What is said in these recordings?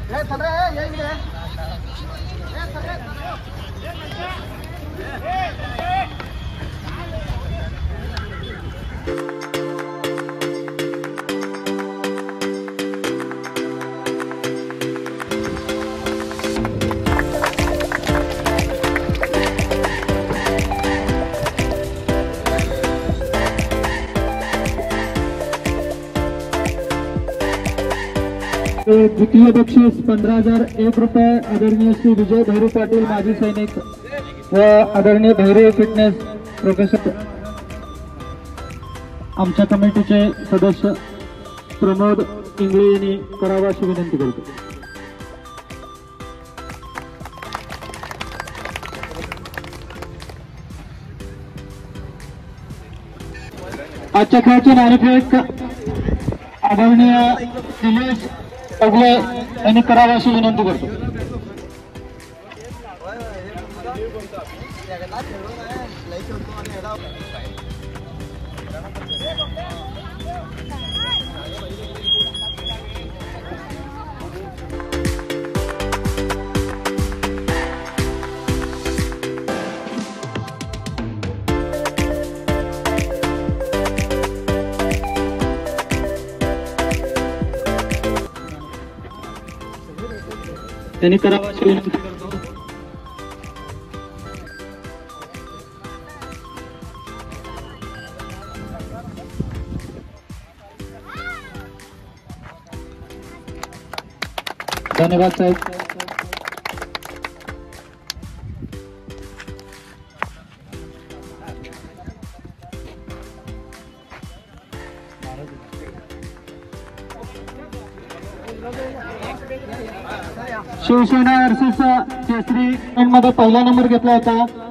द्वितीय बक्षीस 15,001 रुपये आदरणीय श्री विजय भैरू पाटील माजी सैनिक व आदरणीय भैरू फिटनेस प्रोफेसर आमच्या कमिटीचे सदस्य प्रमोद इंगळे यांनी करावा अशी विनंती करतो। आजच्या खेळाचे नाणेफेक आदरणीय दिनेश अगले यांनी करावा अशी विनंती करतो। त्यांनी करावा अशी विनंती करतो। धन्यवाद साहेब। शिवसेना वर्सेस केसरी मध्ये पहिला नंबर घेतला होता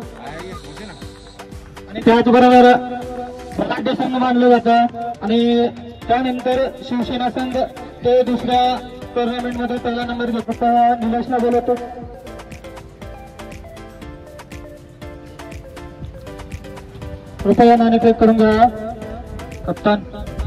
आणि त्याचबरोबर मराठी संघ मानलं जातं आणि त्यानंतर शिवसेना संघ ते दुसऱ्या टुर्नामेंट मध्ये पहिला नंबर घेत होता। निलेशला बोलवतो। कृपया नाणेफेक करून घ्या कप्तान।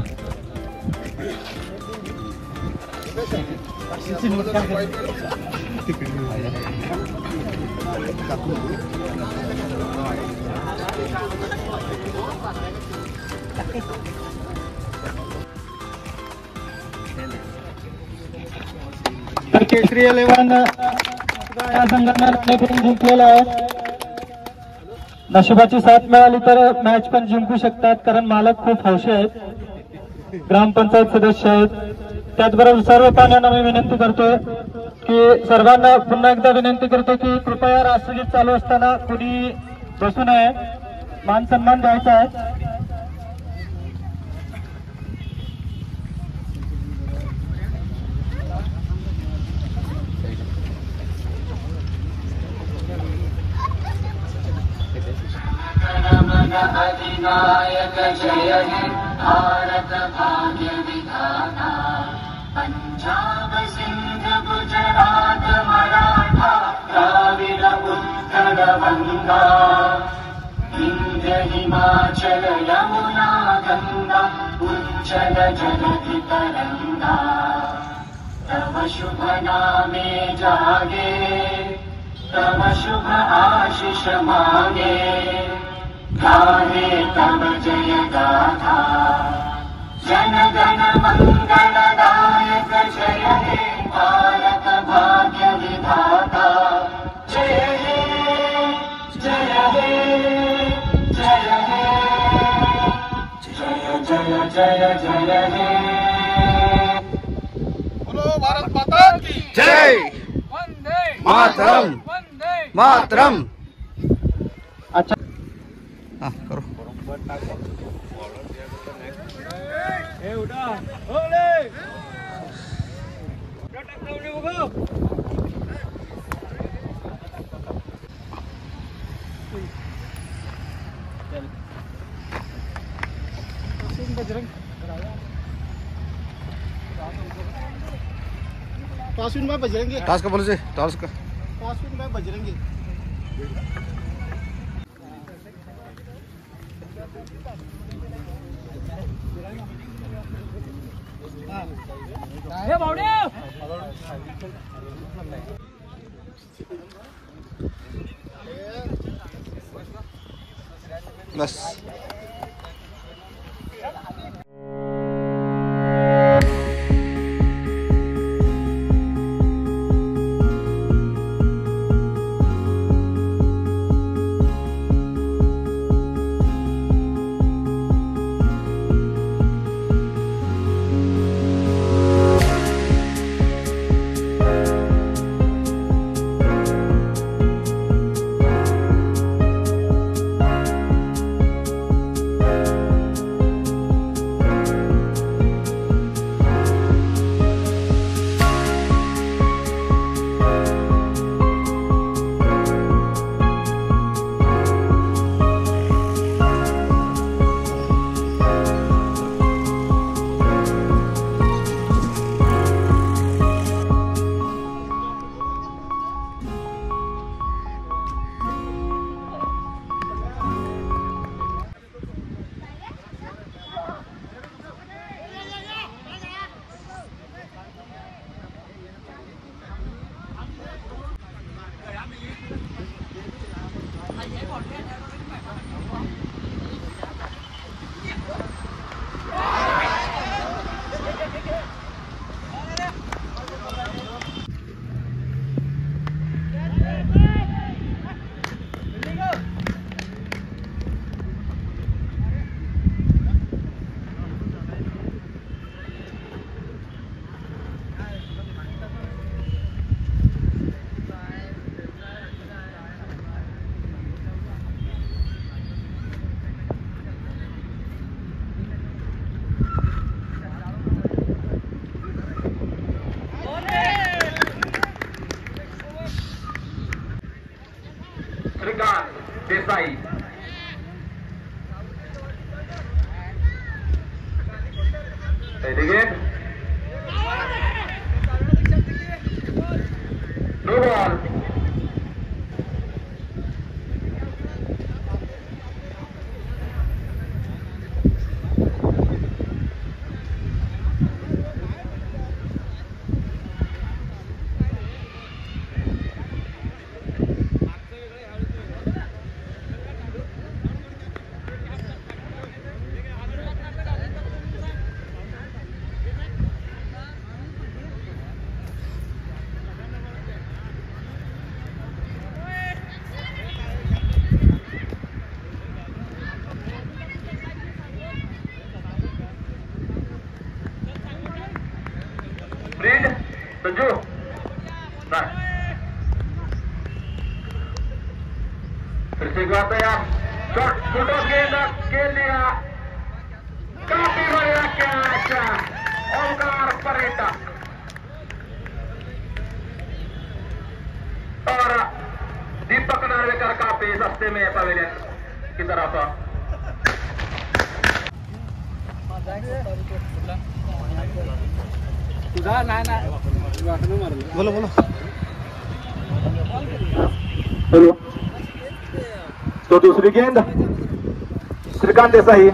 केसरी 11 या संघाने नाणेफेक जिंकलेला आहे। नशिबाची साथ मिळाली तर मॅच पण जिंकू शकतात, कारण मालक खूप हौशी आहेत, ग्रामपंचायत सदस्य आहेत। त्याचबरोबर सर्व पाहुण्यांना मी विनंती करतोय की सर्वांना पुन्हा एकदा विनंती करतो की कृपया राष्ट्रगीत चालू असताना कोणी बसू नये, मान सन्मान द्यायचा आहे। अधिनायक जय हे भारत भाग्य विधाता, पंजाब सिंध गुजरात मराठा द्राविड उत्कल गंगा, विंध्य हिमाचल यमुना गंगा उच्चल जलधि तरंगा, तव शुभ नामे जागे, तव शुभ आशीष मांगे, गाहे तब जय गाथा, जन गण मंगलदायक जय हे भारत भाग्य विधाता, जय हे जय हे जय हे जय जय जय जय हे। बोलो भारत माता की जय। वंदे मातरम वंदे मातरम। अच्छा हाँ करो। पासविन भाई बजरंगी, टास्क का बोलो जी, टास्क का। पासविन भाई बजरंगी। हे बावड्या बस देसाई नो बॉल रीड संजू फिर से एक बार तैयार शॉट फुटो गेंद खेल दिया काफी बढ़िया कैच ओंकार पर्यटक और दीपक नार्वेकर का पेस हफ्ते में पवेलियन की तरफ बोलो बोलो हेलो तो दूसरी गेंद श्रीकांत देसाई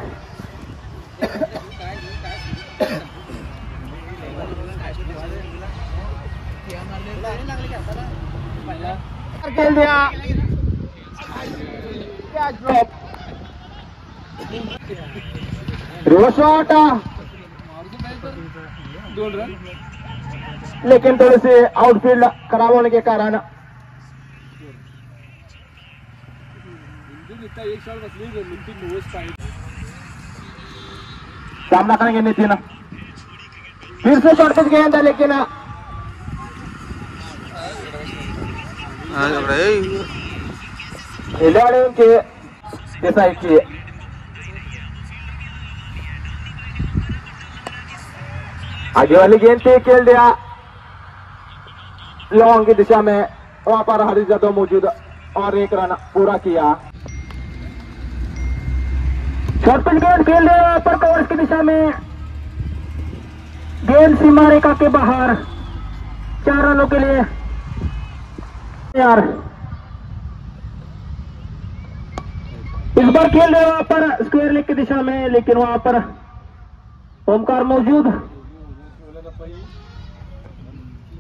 खेल दिया ड्रॉप रिवर्स शॉट लेकिन थोड़े से आउटफील्ड खराब होने के कारण सामना करेंगे नितिन फिर से शॉर्ट पिच गेंद लेकिन खिलाड़ियों के देसाई की आगे वाली गेंद पे खेल दिया लॉन्ग की दिशा में वहां पर हरीश जादव मौजूद और एक रन पूरा किया शॉर्ट पिच गेंद खेल दिया वहां पर कवर्स की दिशा में गेंद सीमा रेखा के बाहर 4 रनों के लिए यार इस बार खेल रहे वहां पर स्क्वायर लेग की दिशा में लेकिन वहां पर ओमकार मौजूद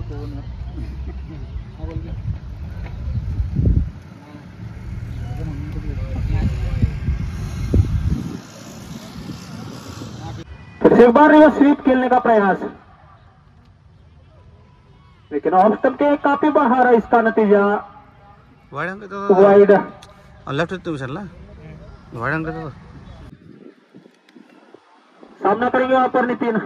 फिर एक बार रिवर्स स्वीप खेलने का प्रयास, लेकिन ऑफ स्टंप के काफी बाहर है, इसका नतीजा वाइड अंक तो वाइड। लेफ्ट तो विसरला वाइड अंक तो सामना करेंगे वहां पर नितिन।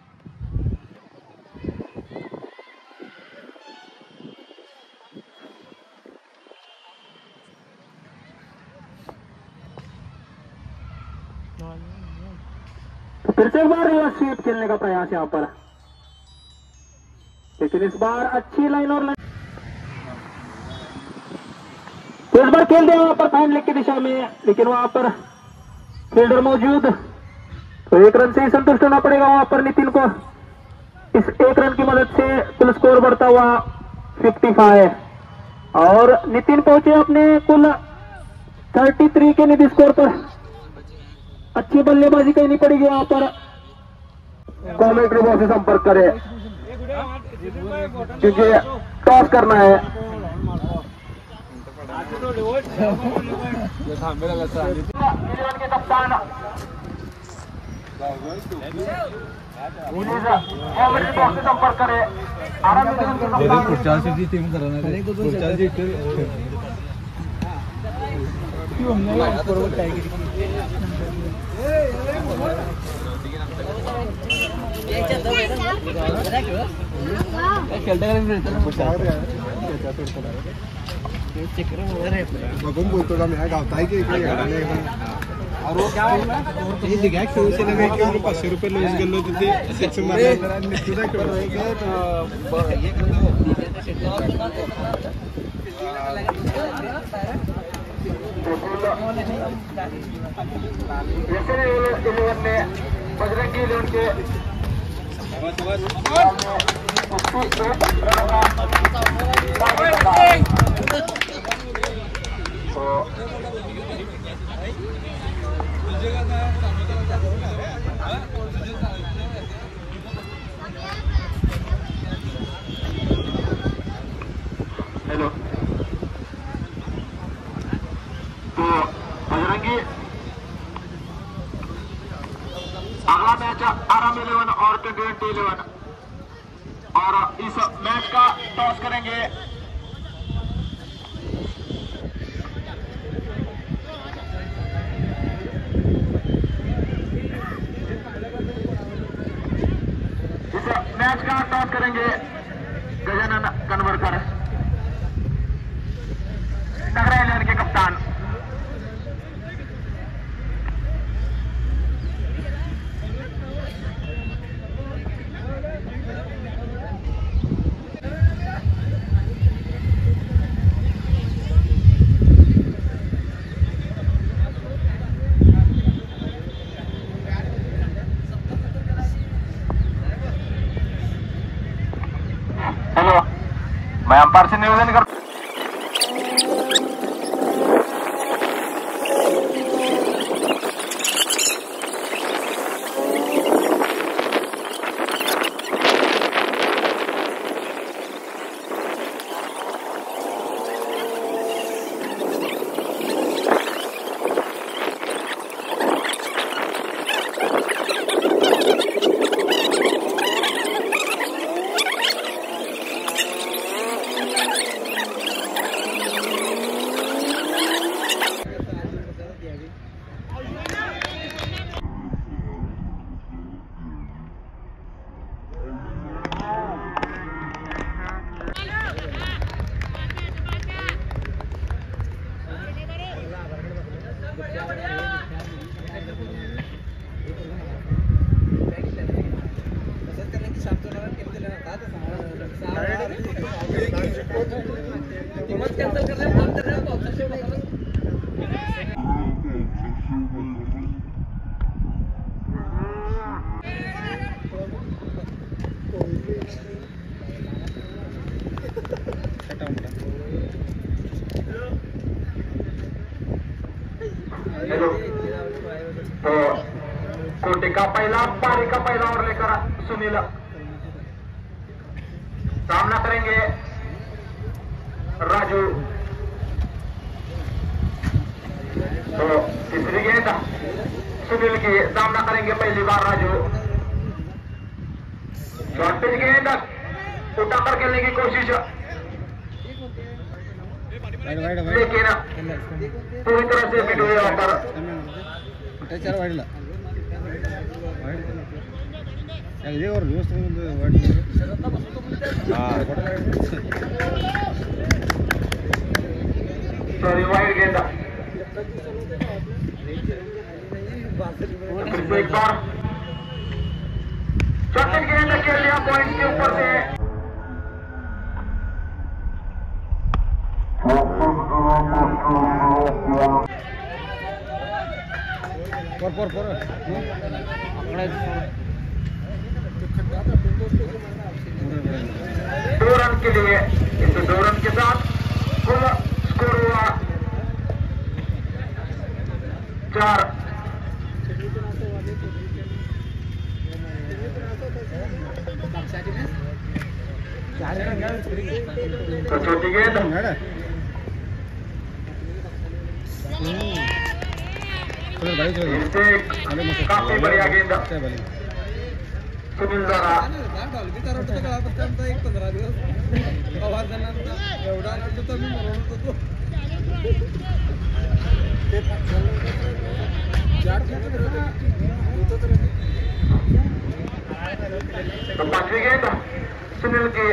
तो फिर से एक बार रिवर्स स्वीप खेलने का प्रयास यहाँ पर, लेकिन इस बार अच्छी लाइन और लाइन, तो इस बार खेल दिया वहां पर फाइन लेग की दिशा में, लेकिन वहां पर फील्डर मौजूद, तो 1 रन से ही संतुष्ट होना पड़ेगा वहां पर नितिन को। इस 1 रन की मदद से कुल स्कोर बढ़ता हुआ 55 और नितिन पहुंचे अपने कुल 33 के निधि स्कोर पर। अच्छी बल्लेबाजी करनी पड़ेगी वहां पर। कमेंट्री बॉक्स से संपर्क करें क्योंकि टॉस करना है। के कप्तान कमेंट्री बॉक्स से संपर्क करें। आराम बघून बोलतो का मी हा गावताय की इकडे और वो क्या होगा ये दिखा क्यों से लगे कि 500 रुपये लॉस गेलो तिथे सेक्शन मध्ये तुझा बजरंगी इलेवन के हेलो, तो बजरंगी अगला मैच आराम 11 और 20-11 और इस मैच का टॉस करेंगे। इस मैच का टॉस करेंगे गजानन कन्वरकर, नगरा 11 के कप्तान। हेलो, मैं अंपायर से निवेदन करता तो कोटे का पहला, पारी का पहला और लेकर सुनील सामना करेंगे राजू। तो तीसरी गेंद सुनील की, सामना करेंगे पहली बार राजू। शॉर्ट पिच गेंद उठा कर खेलने की कोशिश, लेकिन पूरी तरह से फिट हुए वहां पर। सॉरी, वाइड गेंद। एक बार चौथी गेंद खेल लिया पॉइंट के ऊपर से। दो रन के लिए, इस 2 रन के साथ कुल स्कोर हुआ 4। तो छोटी गेंद काफी बढ़िया गेंद सुनील द्वारा। तो 5वीं गेंद सुनील की,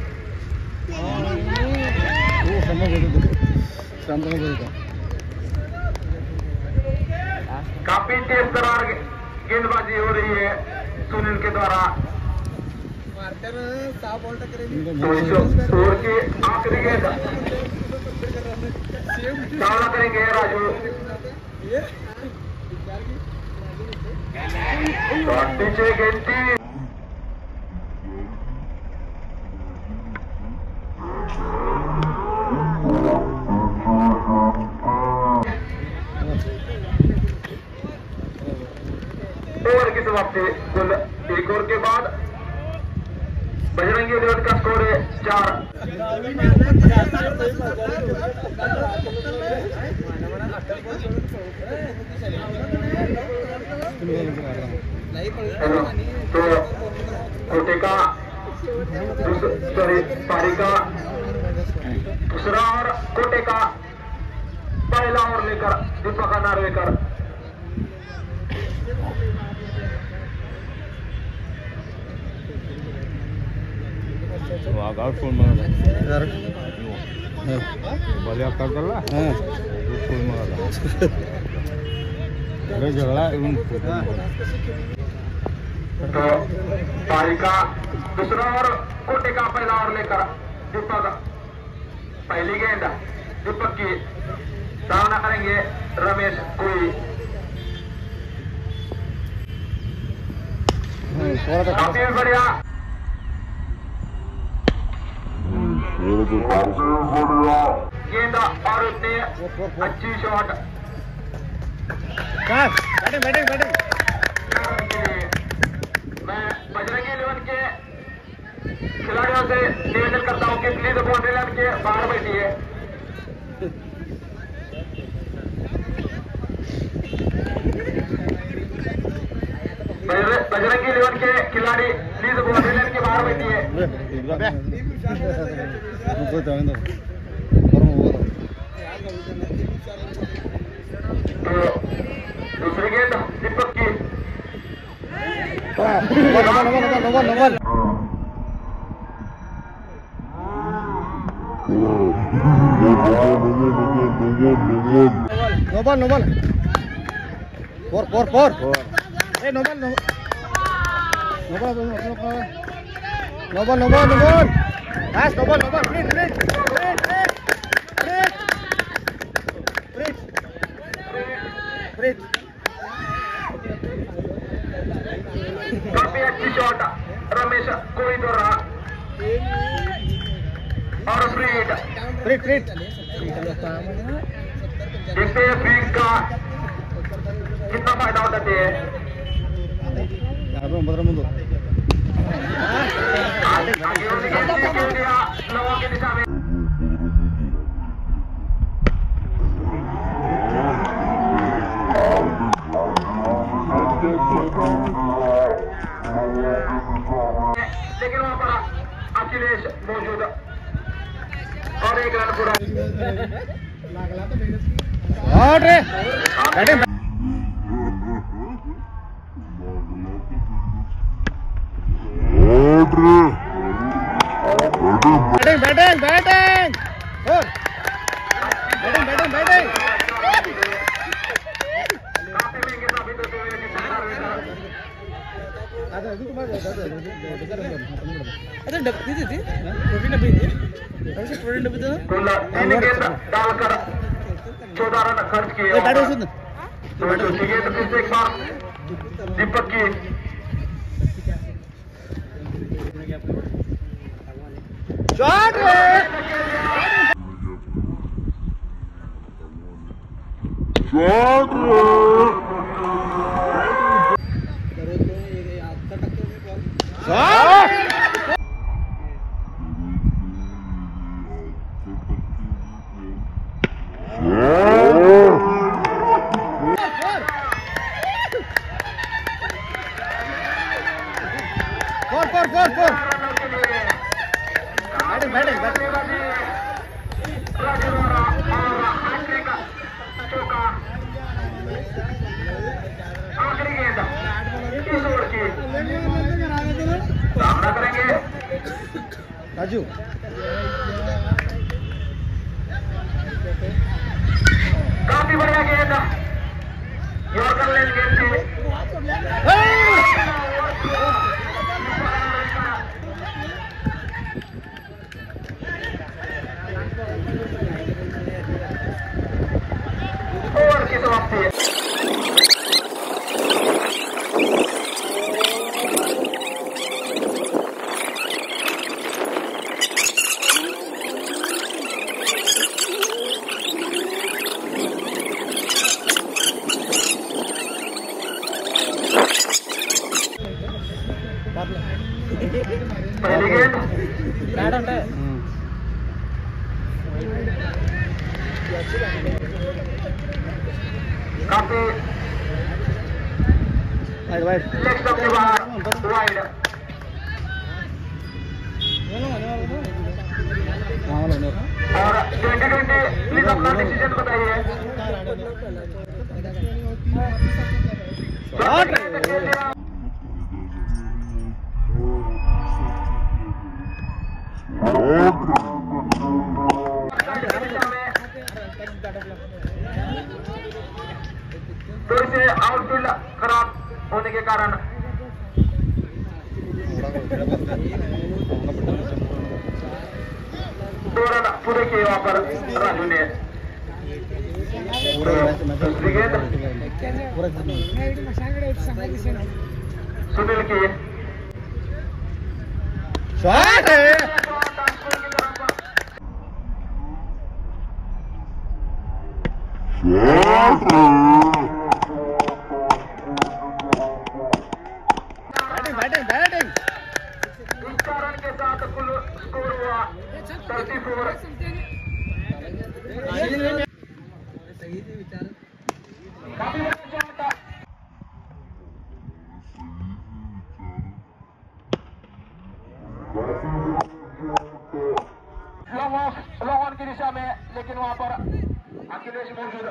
काफी तेज तरार गेंदबाजी हो रही है सुनील के द्वारा। तो इस ओवर की आखिरी गेंद सामना करेंगे राजू। शॉट पीछे गेंद 3। ओवर की समाप्ति। कुल 1 ओवर के बाद बजरंगी इलेवन का स्कोर है 4। तो कोटे का पारी का दूसरा और कोटे का पहला ओवर लेकर दीपक नार्वेकर। फोन झगड़ा। तो पारी का दूसरा और कोटे का पहला ओवर लेकर दीपक। पहली गेंद दीपक की, सामना करेंगे रमेश कोई। काफी बढ़िया गेंद और उतनी अच्छी शॉट। मैं बजरंगी इलेवन के खिलाड़ियों से निवेदन करता हूं कि प्लीज बाउंड्री लाइन के बाहर बैठिए। बजरंगी इलेवन के खिलाड़ी प्लीज बाउंड्री लाइन के बाहर बैठिए। तो दूसरी गेंद दीपक की, नोबल 4 नोबल Yes, नोबल काफी अच्छी शॉट रमेश कोई द्वारा और फ्रीड। इससे फ्रीड का कितना फायदा उठाते हैं? आगे वाली गेंद क्यों दिया लोगों की दिशा में। लेकिन वहां पर अखिलेश मौजूद और एक रन पूरा। काफी महंगे साबित होते हुए कुल 3 गेंद डालकर 14 रन खर्च किए। चौथी गेंद फिर से एक बार दीपक की आखिरी गेंद किस ओर की सामना करेंगे राजू। काफी बढ़िया गेंद यॉर्कर लेन गेंद थी। ओवर की समाप्ति। पहली गेंद काफी लेग स्टंप के बाहर वाइड। और 2020 प्लीज अपना डिसीजन बताइए। थोड़ी से आउटफील्ड खराब होने के कारण दो रन पूरे किए वहां पर राजू ने। दूसरी गेंद सुनील की बैटिंग 4 रन के साथ कुल स्कोर हुआ 34। लॉन्ग ऑन की दिशा में, लेकिन वहां पर अखिलेश मौजूद।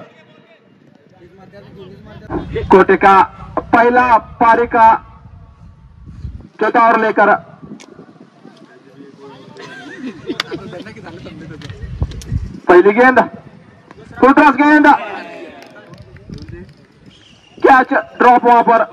कोटे का पहला पारी का चौथा ओवर लेकर पहली गेंद फुल टॉस गेंद कैच ड्रॉप वहां पर।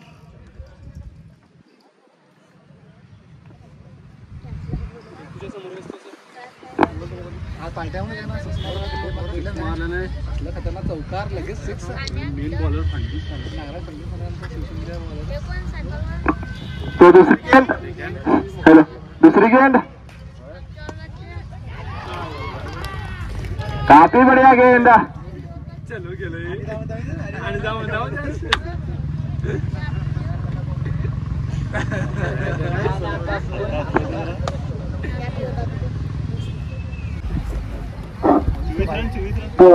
खतरनाक चौकार लगेच 6 मेन बॉलर तो दूसरी गेंद हेलो दूसरी गेंद काफी बढ़िया गेंद। चलो गेलो आणि जाऊ तो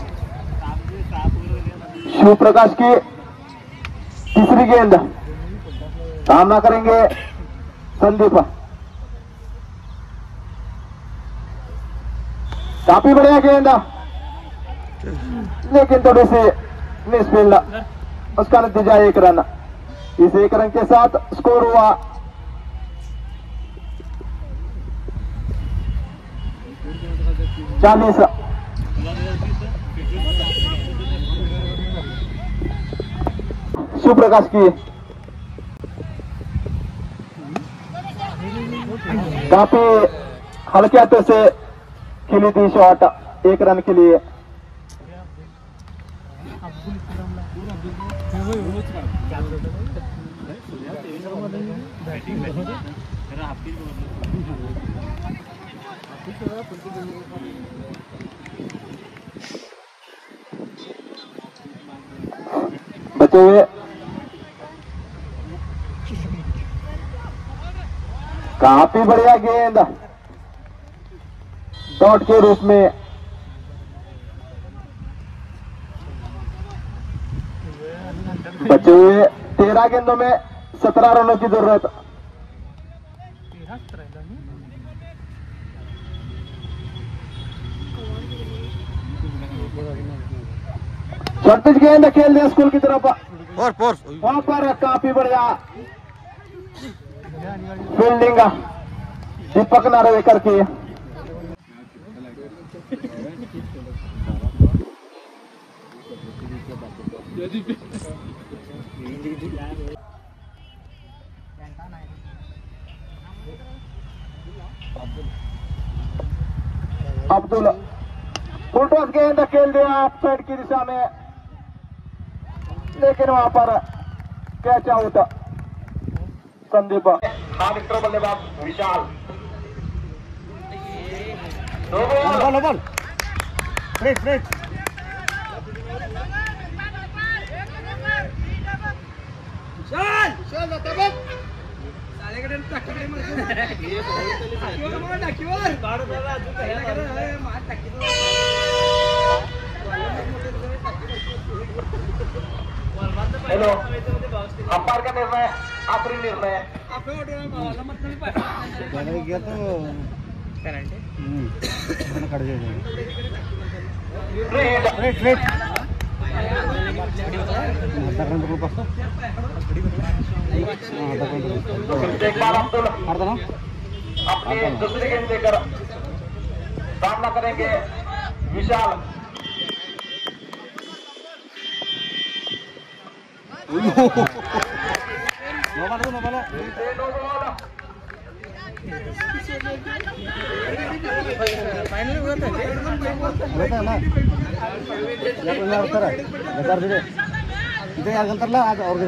शिव प्रकाश की तीसरी गेंद सामना करेंगे संदीप। काफी बढ़िया गेंद लेकिन थोड़ी सी मिसफील्ड, उसका नतीजा 1 रन। इस 1 रन के साथ स्कोर हुआ 40। शिव प्रकाश की काफी हल्के हाथों से खेली थी शॉट 1 रन के लिए। बचे हुए काफी बढ़िया गेंद डॉट के रूप में बचे हुए 13 गेंदों में 17 रनों की जरूरत। छत्तीस गेंद खेल दिया स्कूल की तरफ और वहां पर काफी बढ़िया फील्डिंग दीपक नार्वेकर की। अब्दुल फुलटॉस गेंद खेल दिया ऑफ साइड की दिशा में, लेकिन वहां पर कैच आउट संदीप। हाँ मित्रों, बल्लेबाज विशाल। बॉल फ्रेट हेलो, अंपायर का निर्णय आखिरी निर्णय। गया तो कट जाएगा। फ्रेट एक बार अब्दुल अपनी दूसरी गेंद देकर सामना करेंगे विशाल। फाइनल हुआ था ना इथे यार आज और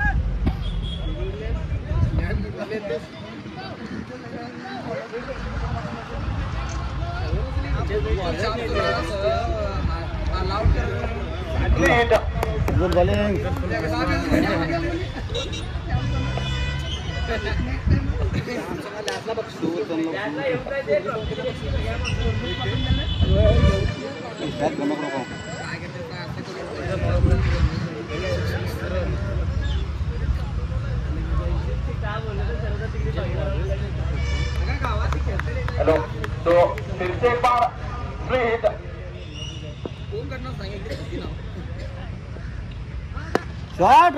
गुड बॉलिंग हेलो, तो फिर से एक बार फ्री हिट। शॉट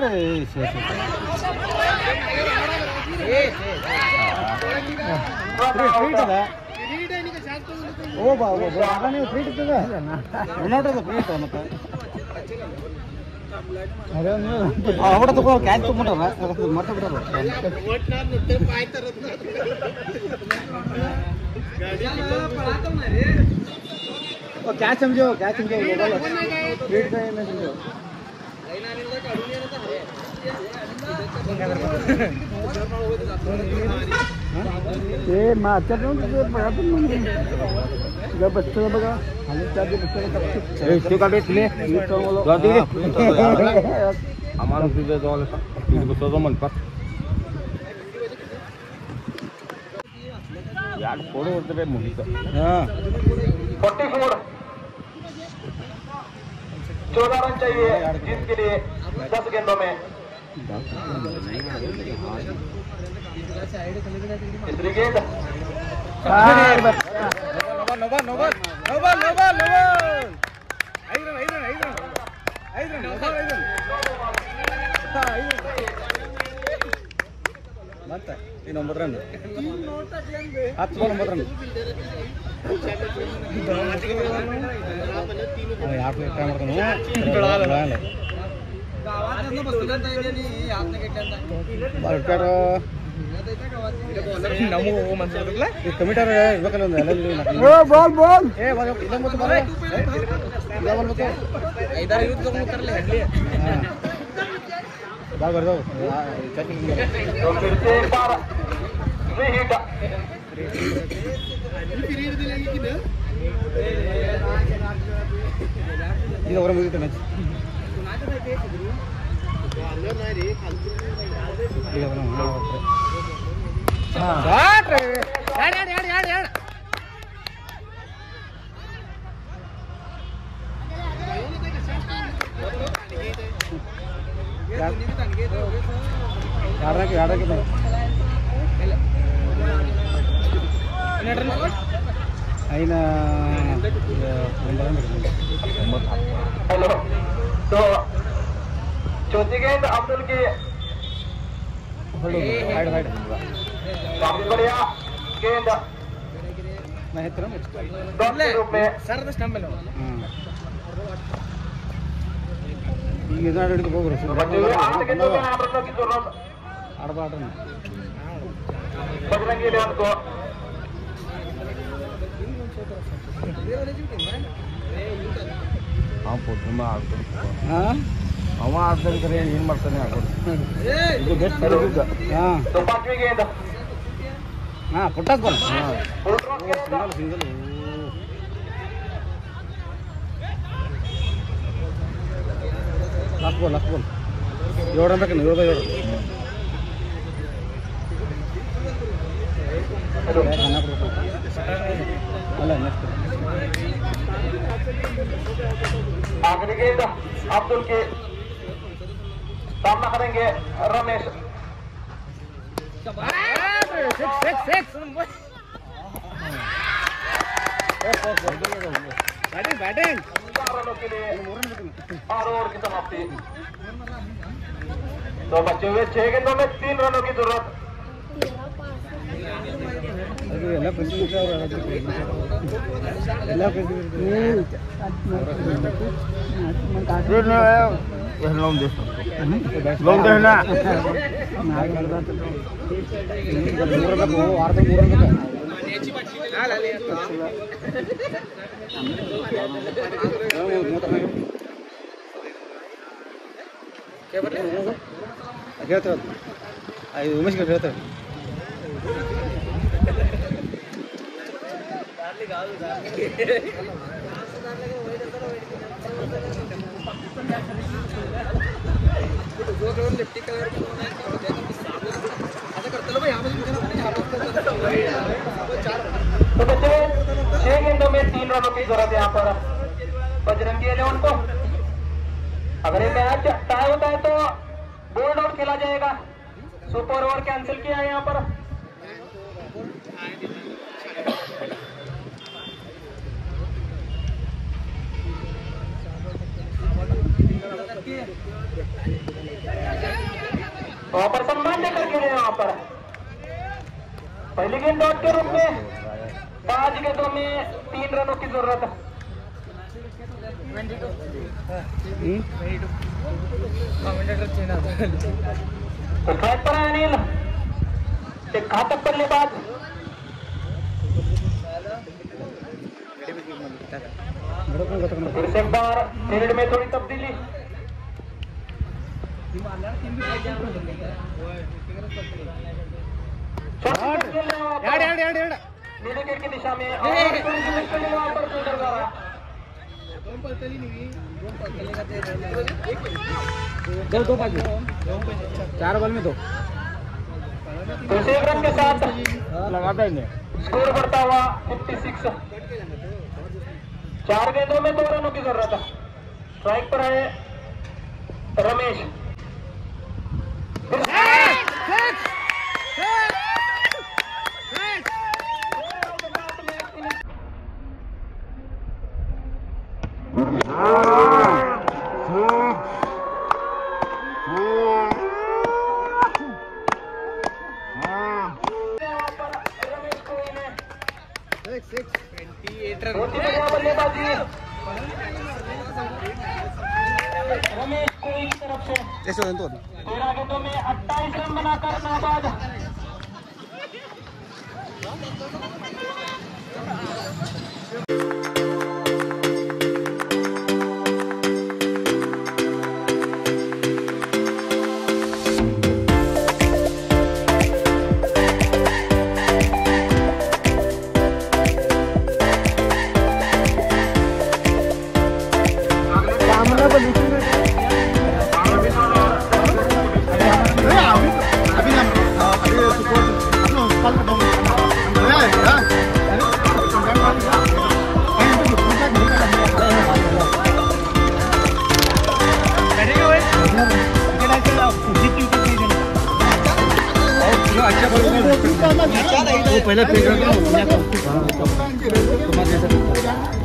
ओ बाबा नहीं फ्री हिट ಮತ್ತೆ ಅವಡ ತಗೋ ಕ್ಯಾಚ್ ತಗೊಂಡ್ರ ಮತ್ತೆ ಬಿಡಲ್ಲ क्या समझो फ्रीट का मैं समझो ये माचा तो पड़ा तुम बच्चों बघा आणि त्या बच्चों का बेट ले आम्हाला सुद्धा जावं लागतं म्हणतात यार फोड़ होते पे मुझे हाँ 44 14 रन चाहिए जीत के लिए 10 गेंदों में। तीसरी गेंद नंबर रन 9 रन यार ट्राय ಕಮಿಟರ್ ಇರ್ಬೇಕಲ್ಲ ಒಂದು ಎಲ್ಲ ಬಾಲ್ ಏ ಇದೊಂದು ಬಾಲ್ ಮತ್ತೆ ಐದಾರು ಯೂತ್ ತಗೊಂಡ್ತಾರಲ್ಲ ಹಳ್ಳಿ ಬಾಲ್ ಬರ್ದವು तो फिर से एक बार रीहिट ಇದು ಅವರ ಮುಗಿತು ಮ್ಯಾಚ್ అయినా हेलो तो चौथी गेंद अब्दुल की काफी बढ़िया गेंद डॉट के रूप में ಈಗ ಹಿಡಿದು ಹೋಗ್ರು बचे हुए 8 गेंदों में 8 रनों की जरूरत ಆಡಬಾಡ್ರ बजरंगी लेन को ಅವ ಆಡ್ತಾನೆ ಕರೆ ಏನ್ ಮಾಡ್ತಾನೆ ಇದು ಬೆಸ್ಟ್ तो पांचवी गेंद ಪುಟ್ಟಕ್ಕೋಣ फुल ड्रॉप गेंद ಸಿಂಗಲ್ ಲಾಸ್ಟ್ ಬಾಲ್ 7 ರನ್ ಬೇಕೇನು 7 ಅಲ್ಲ ನೆಕ್ಸ್ಟ್ आखिरी गेंद अब्दुल के सामना करेंगे रमेश बैटिंग 4 रनों के लिए 8 ओवर की समाप्ति। तो बचे हुए 6 गेंदों में 3 रनों की जरूरत। ಎಲ್ಲ ಹೇಳ್ತಾರೆ ಉಮೇಶ್ ಹೇಳ್ತಾರೆ तो बच्चे 6 गेंदों में 3 रनों की जरूरत है यहाँ पर बजरंगी इलेवन को। अगर ये मैच टाई होता है तो बोल्ड आउट खेला जाएगा। सुपर ओवर कैंसिल किया है यहाँ पर। वहां पर सम्मान करके गए यहाँ पर पहली गेंद डॉट के रूप में 5 गेंदों में 3 रनों की जरूरत। तो ट्रैक पर है अनिल, एक घातक बल्लेबाज। फिर से एक बार फील्ड में थोड़ी तब्दीली। नीले गेट की दिशा में वहां पर फील्डर द्वारा दो 4 बॉल में 2 दूसरे रन के साथ लगाता है स्कोर बढ़ता हुआ 56। 4 गेंदों में 2 रनों की जरूरत है। स्ट्राइक पर है रमेश। बल्लेबाजी रमेश कोहली की तरफ से 13 गेंदों में 28 रन बनाकर नाबाद। पहले